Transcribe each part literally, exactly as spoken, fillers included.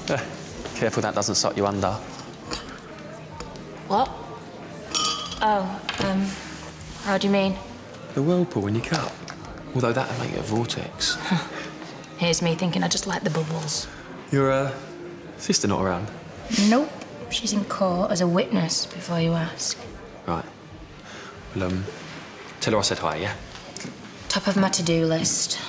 Careful that doesn't suck you under. What? Oh, um, how do you mean? The whirlpool in your cup. Although that'd make it a vortex. Here's me thinking I just like the bubbles. Your, uh, sister not around? Nope. She's in court as a witness before you ask. Right. Well, um, tell her I said hi, yeah? Top of my to-do list.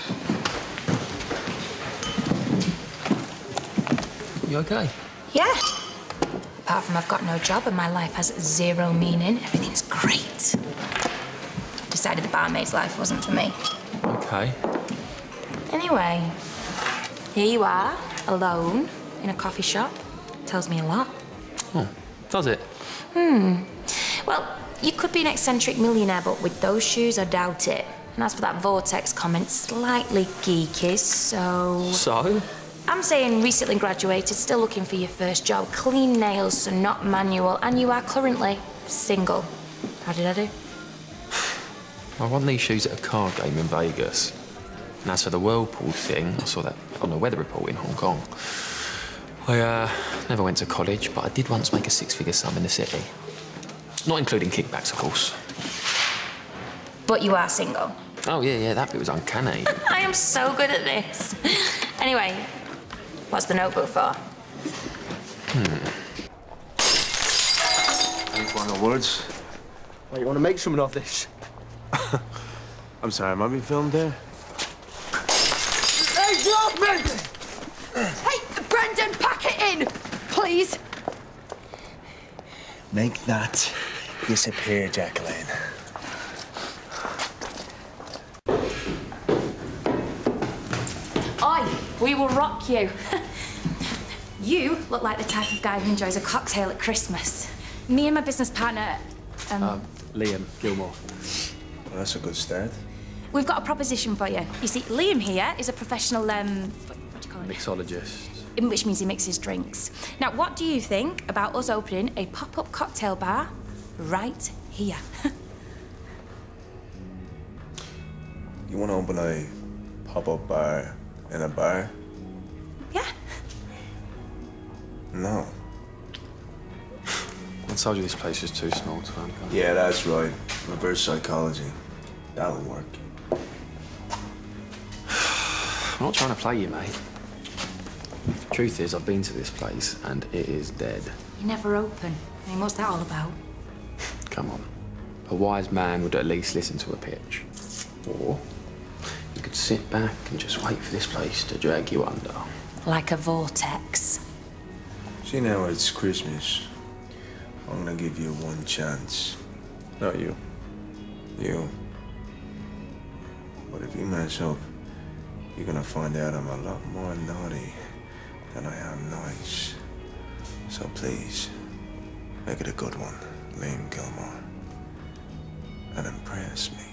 You okay? Yeah. Apart from I've got no job and my life has zero meaning, everything's great. Decided the barmaid's life wasn't for me. Okay. Anyway, here you are, alone, in a coffee shop. Tells me a lot. Oh, does it? Hmm. Well, you could be an eccentric millionaire, but with those shoes, I doubt it. And as for that vortex comment, slightly geeky, so... So? I'm saying recently graduated, still looking for your first job. Clean nails, so not manual, and you are currently single. How did I do? I won these shoes at a card game in Vegas. And as for the whirlpool thing, I saw that on the weather report in Hong Kong. I uh, never went to college, but I did once make a six-figure sum in the city. Not including kickbacks, of course. But you are single. Oh, yeah, yeah, that bit was uncanny. I am so good at this. Anyway, what's the notebook for? Hmm. Any final words? Wait, you want to make something of this? I'm sorry, am I being filmed there? Hey, drop me! Hey, Brendan, pack it in, please. Make that disappear, Jacqueline. Oi, we will rock you. You look like the type of guy who enjoys a cocktail at Christmas. Me and my business partner, um... Um, Liam Gilmore. Well, that's a good start. We've got a proposition for you. You see, Liam here is a professional, um... What, what do you call it? Mixologist. Which means he mixes drinks. Now, what do you think about us opening a pop-up cocktail bar right here? You want to open a pop-up bar in a bar? Yeah. No. I told you this place is too small to open. Yeah, that's right. Reverse psychology. That'll work. I'm not trying to play you, mate. Truth is, I've been to this place and it is dead. You never open. I mean, what's that all about? Come on. A wise man would at least listen to a pitch. Or you could sit back and just wait for this place to drag you under. Like a vortex. See, now it's Christmas. I'm gonna give you one chance. Not you. You. But if you mess up, you're gonna find out I'm a lot more naughty than I am nice. So please, make it a good one, Liam Gilmore. And impress me.